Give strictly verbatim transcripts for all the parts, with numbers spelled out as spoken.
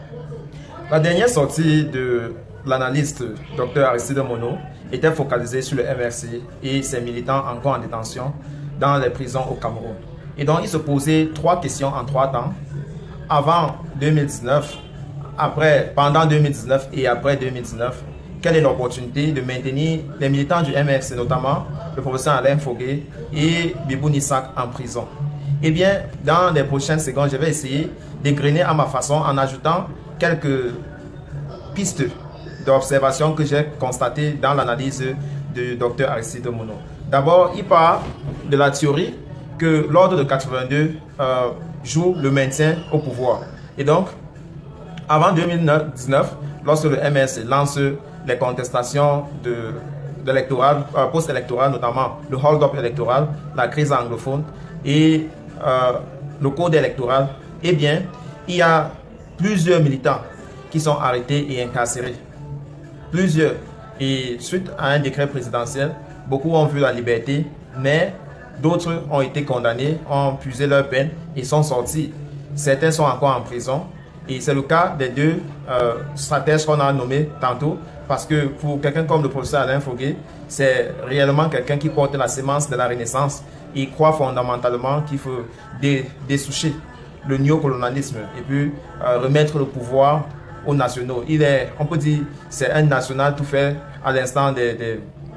La dernière sortie de l'analyste Dr Aristide Mono était focalisée sur le M R C et ses militants encore en détention dans les prisons au Cameroun. Et donc, il se posait trois questions en trois temps. Avant deux mille dix-neuf, après, pendant deux mille dix-neuf et après deux mille dix-neuf, quelle est l'opportunité de maintenir les militants du M R C, notamment le professeur Alain Fogué et Bibou Nissak en prison? Eh bien, dans les prochaines secondes, je vais essayer d'égrener à ma façon en ajoutant quelques pistes d'observation que j'ai constatées dans l'analyse de Dr Aristide Mono. D'abord, il part de la théorie que l'ordre de quatre-vingt-deux euh, joue le maintien au pouvoir. Et donc, avant deux mille dix-neuf, lorsque le M R C lance les contestations de, de euh, post-électorales, notamment le hold-up électoral, la crise anglophone et euh, le code électoral, eh bien, il y a plusieurs militants qui sont arrêtés et incarcérés. Plusieurs. Et suite à un décret présidentiel, beaucoup ont vu la liberté, mais d'autres ont été condamnés, ont puisé leur peine et sont sortis. Certains sont encore en prison. Et c'est le cas des deux euh, stratèges qu'on a nommés tantôt, parce que pour quelqu'un comme le professeur Alain Fogué, c'est réellement quelqu'un qui porte la sémence de la Renaissance et croit fondamentalement qu'il faut dé dessoucher le néocolonialisme et puis euh, remettre le pouvoir aux nationaux. Il est, on peut dire, c'est un national tout fait à l'instant des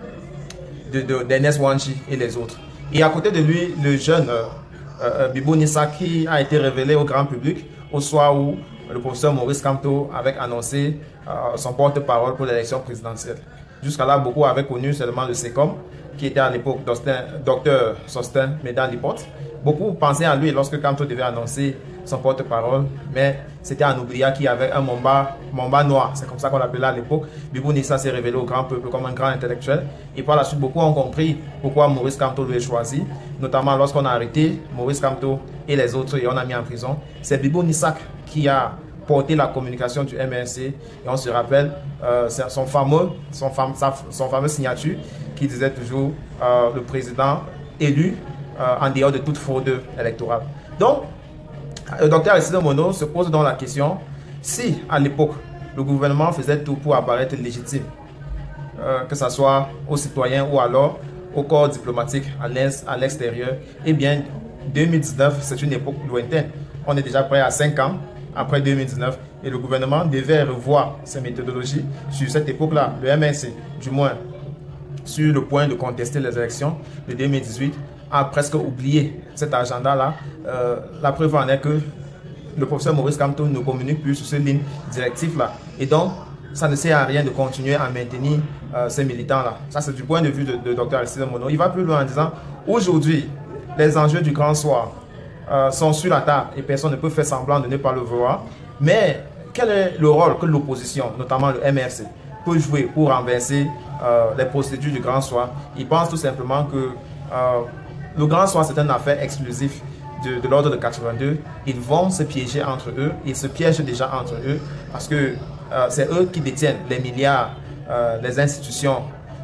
de, de, d'Ernest Wanchi et les autres. Et à côté de lui, le jeune euh, euh, Bibou Nissak qui a été révélé au grand public au soir où le professeur Maurice Kamto avait annoncé euh, son porte-parole pour l'élection présidentielle. Jusqu'à là, beaucoup avaient connu seulement le SECOM, qui était à l'époque docteur Sostin Médan-Lipote. Beaucoup pensaient à lui lorsque Kamto devait annoncer son porte-parole, mais c'était un oublia qui avait un Momba, Momba noir, c'est comme ça qu'on l'appelait à l'époque. Bibou Nissak s'est révélé au grand peuple comme un grand intellectuel. Et par la suite, beaucoup ont compris pourquoi Maurice Kamto lui a choisi, notamment lorsqu'on a arrêté Maurice Kamto et les autres et on a mis en prison. C'est Bibou Nissak qui a porté la communication du M R C et on se rappelle euh, son, fameux, son, fam, sa, son fameux signature qui disait toujours euh, le président élu euh, en dehors de toute fraude électorale. Donc, le docteur Aristide Mono se pose donc la question si à l'époque le gouvernement faisait tout pour apparaître légitime, euh, que ce soit aux citoyens ou alors au corps diplomatique à l'extérieur, eh bien deux mille dix-neuf c'est une époque lointaine. On est déjà prêt à cinq ans après deux mille dix-neuf et le gouvernement devait revoir ses méthodologies sur cette époque-là. Le M R C, du moins sur le point de contester les élections de deux mille dix-huit, a presque oublié cet agenda-là. Euh, la preuve en est que le professeur Maurice Kamto ne communique plus sur cette ligne directive-là. Et donc, ça ne sert à rien de continuer à maintenir euh, ces militants-là. Ça, c'est du point de vue de, de Dr Aristide Mono. Il va plus loin en disant, aujourd'hui, les enjeux du grand soir euh, sont sur la table et personne ne peut faire semblant de ne pas le voir. Mais quel est le rôle que l'opposition, notamment le M R C, peut jouer pour renverser euh, les procédures du grand soir? Il pense tout simplement que euh, le grand soir, c'est une affaire exclusive de, de l'ordre de quatre-vingt-deux. Ils vont se piéger entre eux. Ils se piègent déjà entre eux parce que euh, c'est eux qui détiennent les milliards, euh, les institutions,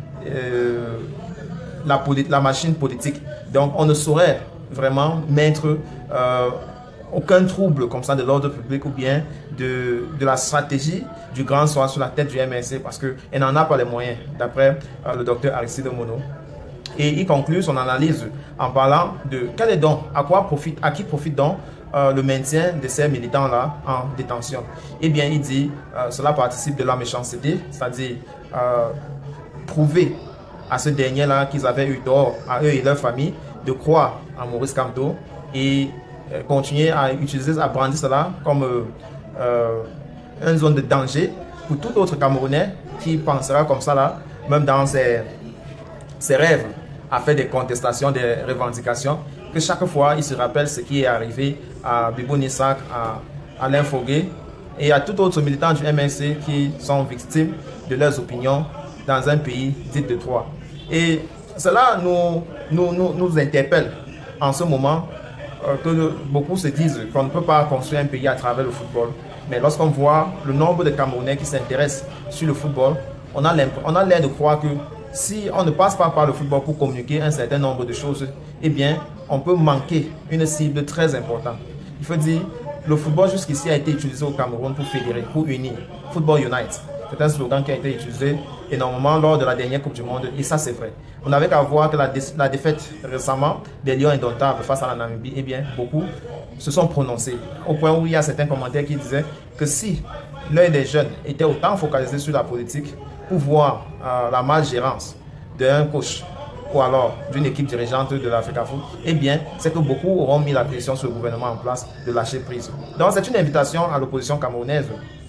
euh, la, la machine politique. Donc, on ne saurait vraiment mettre euh, aucun trouble comme ça de l'ordre public ou bien de, de la stratégie du grand soir sur la tête du M R C parce qu'elle n'en a pas les moyens, d'après euh, le docteur Aristide Mono. Et il conclut son analyse en parlant de quel est donc, à quoi profite, à qui profite donc euh, le maintien de ces militants-là en détention. Eh bien, il dit euh, cela participe de la méchanceté, c'est-à-dire euh, prouver à ce dernier-là qu'ils avaient eu tort, à eux et leur famille, de croire à Maurice Kamto et euh, continuer à utiliser, à brandir cela comme euh, euh, une zone de danger pour tout autre Camerounais qui pensera comme ça là, même dans ses, ses rêves, à faire des contestations, des revendications, que chaque fois il se rappelle ce qui est arrivé à Bibou Nissak, à Alain Fogué et à tout autre militant du M R C qui sont victimes de leurs opinions dans un pays dit de droit. Et cela nous, nous, nous, nous interpelle en ce moment euh, que beaucoup se disent qu'on ne peut pas construire un pays à travers le football. Mais lorsqu'on voit le nombre de Camerounais qui s'intéressent sur le football, on a l'air de croire que si on ne passe pas par le football pour communiquer un certain nombre de choses, eh bien, on peut manquer une cible très importante. Il faut dire, le football jusqu'ici a été utilisé au Cameroun pour fédérer, pour unir. Football Unite. C'est un slogan qui a été utilisé énormément lors de la dernière Coupe du Monde, et ça c'est vrai. On n'avait qu'à voir que la, dé la défaite récemment des Lions indomptables face à la Namibie, eh bien, beaucoup se sont prononcés. Au point où il y a certains commentaires qui disaient que si l'œil des jeunes était autant focalisé sur la politique pour voir euh, la malgérance d'un coach ou alors d'une équipe dirigeante de l'Africa Foot, eh bien, c'est que beaucoup auront mis la pression sur le gouvernement en place de lâcher prise. Donc, c'est une invitation à l'opposition camerounaise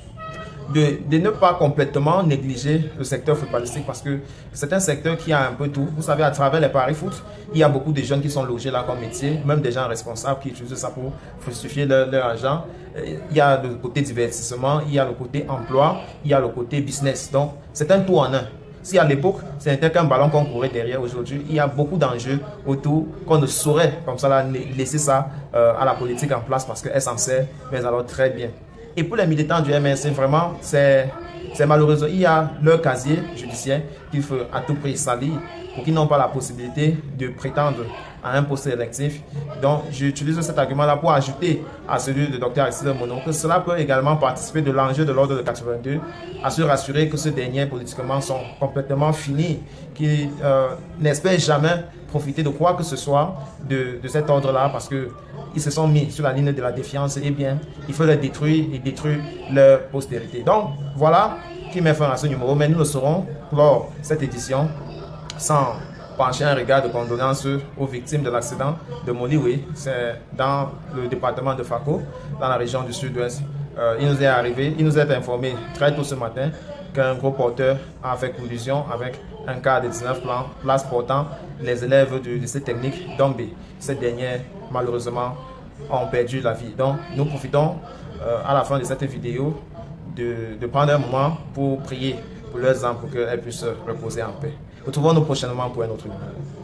de, de ne pas complètement négliger le secteur footballistique, parce que c'est un secteur qui a un peu tout. Vous savez, à travers les paris foot, il y a beaucoup de jeunes qui sont logés là comme métier, même des gens responsables qui utilisent ça pour fructifier leur, leur argent. Il y a le côté divertissement, il y a le côté emploi, il y a le côté business. Donc, c'est un tout en un. Si à l'époque, c'était qu'un ballon qu'on courait derrière, aujourd'hui, il y a beaucoup d'enjeux autour qu'on ne saurait comme ça là, laisser ça euh, à la politique en place, parce qu'elle s'en sert, mais alors très bien. Et pour les militants du M R C, vraiment, c'est malheureux. Il y a leur casier judiciaire qu'il faut à tout prix salir pour qu'ils n'ont pas la possibilité de prétendre à un poste électif. Donc, j'utilise cet argument-là pour ajouter à celui de Docteur Aristide Mono que cela peut également participer de l'enjeu de l'ordre de quatre-vingt-deux, à se rassurer que ceux derniers politiquement sont complètement finis, qu'ils euh, n'espèrent jamais profiter de quoi que ce soit de, de cet ordre-là, parce qu'ils se sont mis sur la ligne de la défiance. Et bien, il faut les détruire et détruire leur postérité. Donc, voilà qui met fin à ce numéro, mais nous le saurons lors de cette édition, sans pencher un regard de condoléances aux victimes de l'accident de Moliwe. C'est dans le département de Fako, dans la région du sud-ouest. Euh, il nous est arrivé, il nous est informé très tôt ce matin qu'un gros porteur a fait collision avec un car de dix-neuf places portant les élèves du lycée technique d'Ombe. Ces derniers, malheureusement, ont perdu la vie. Donc, nous profitons euh, à la fin de cette vidéo de, de prendre un moment pour prier pour leurs âmes, pour qu'elles puissent reposer en paix. Retrouvons-nous prochainement pour un autre numéro.